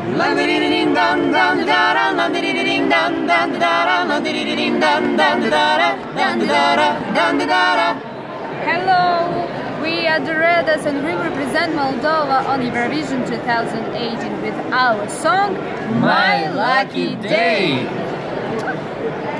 Hello, we are the Redas and we represent Moldova on Eurovision 2018 with our song My Lucky Day.